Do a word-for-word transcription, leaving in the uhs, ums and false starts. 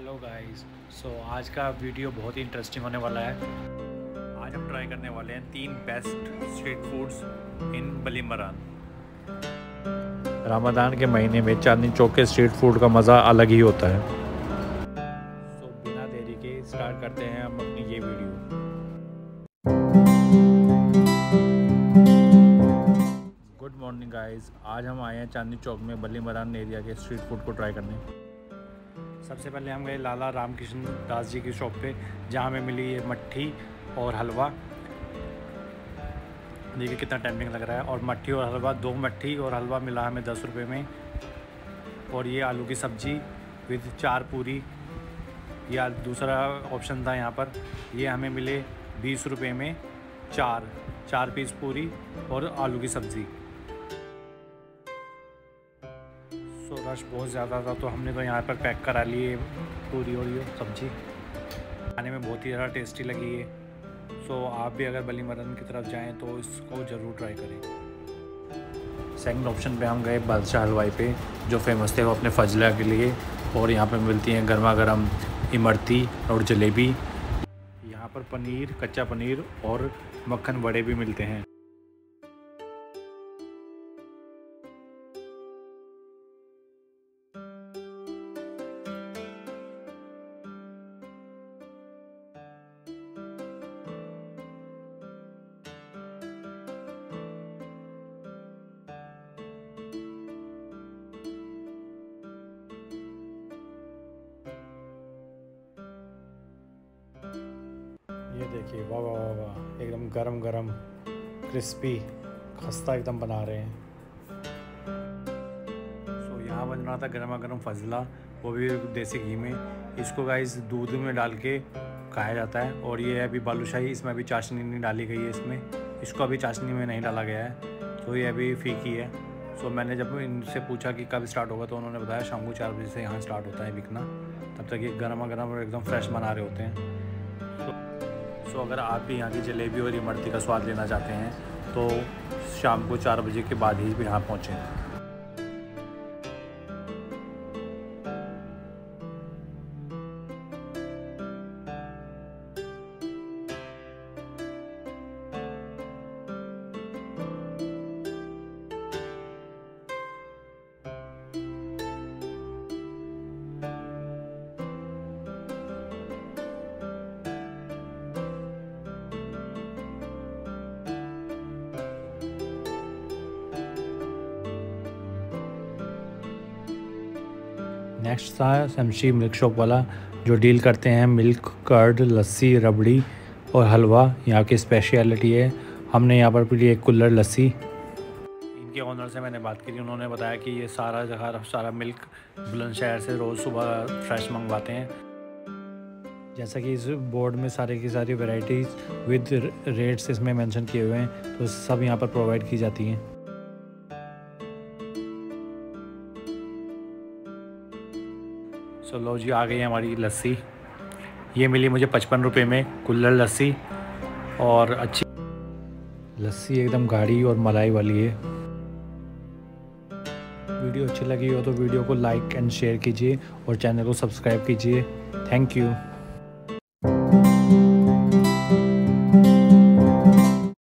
Hello guys. सो आज का video बहुत ही इंटरेस्टिंग होने वाला है। आज हम ट्राई करने वाले हैं तीन best street foods in Ballimaran. Ramzan के महीने में चांदनी चौक के स्ट्रीट फूड का मज़ा अलग ही होता है। सो बिना देरी के स्टार्ट करते हैं हम अपनी ये वीडियो। गुड मॉर्निंग गाइस, आज हम आए हैं चांदनी चौक में बलीमरान एरिया के स्ट्रीट फूड को ट्राई करने। सबसे पहले हम गए लाला रामकृष्ण दास जी की शॉप पे, जहाँ हमें मिली ये मट्ठी और हलवा। देखिए कितना टेम्पटिंग लग रहा है। और मट्ठी और हलवा, दो मट्ठी और हलवा मिला हमें दस रुपये में। और ये आलू की सब्ज़ी विद चार पूरी, या दूसरा ऑप्शन था यहाँ पर, ये हमें मिले बीस रुपये में चार चार पीस पूरी और आलू की सब्ज़ी। तो रश बहुत ज़्यादा था तो हमने तो यहाँ पर पैक करा लिए पूरी और ये सब्ज़ी। खाने में बहुत ही ज़्यादा टेस्टी लगी है। सो आप भी अगर बलीमरान की तरफ जाएं तो इसको ज़रूर ट्राई करें। सेकंड ऑप्शन पे हम गए बादशाह हलवाई पे, जो फेमस थे वो अपने फजला के लिए। और यहाँ पे मिलती हैं गर्मा गर्म इमरती और जलेबी। यहाँ पर पनीर, कच्चा पनीर और मक्खन बड़े भी मिलते हैं। ये देखिए, वाह वाह वाह वाह, एकदम गरम गरम क्रिस्पी खस्ता एकदम बना रहे हैं। सो यहाँ बन रहा था गर्मा गर्म फजला, वो भी देसी घी में। इसको गाइस दूध में डाल के खाया जाता है। और ये अभी बालूशाही, इसमें अभी चाशनी नहीं डाली गई है इसमें, इसको अभी चाशनी में नहीं डाला गया है, तो ये अभी फीकी है। सो मैंने जब इनसे पूछा कि कब स्टार्ट होगा तो उन्होंने बताया शाम को चार बजे से यहाँ स्टार्ट होता है बिकना। तब तक ये गर्मा गर्म और एकदम फ्रेश बना रहे होते हैं। सो अगर आप भी यहाँ की जलेबी और इमरती का स्वाद लेना चाहते हैं तो शाम को चार बजे के बाद ही यहाँ पहुँचें। नेक्स्ट था शमशी मिल्क शॉप वाला, जो डील करते हैं मिल्क, कर्ड, लस्सी, रबड़ी और हलवा। यहाँ की स्पेशलिटी है। हमने यहाँ पर पी एक कुल्हड़ लस्सी। इनके ऑनर से मैंने बात की, उन्होंने बताया कि ये सारा जगह सारा मिल्क बुलंदशहर से रोज़ सुबह फ्रेश मंगवाते हैं। जैसा कि इस बोर्ड में सारे की सारी वैरायटीज़ विद रेट्स इसमें मेंशन किए हुए हैं, तो सब यहाँ पर प्रोवाइड की जाती हैं। सो लो जी, आ गई हमारी लस्सी। ये मिली मुझे पचपन रुपये में कुल्हड़ लस्सी, और अच्छी लस्सी एकदम गाढ़ी और मलाई वाली है। वीडियो अच्छी लगी हो तो वीडियो को लाइक एंड शेयर कीजिए और चैनल को सब्सक्राइब कीजिए। Thank you.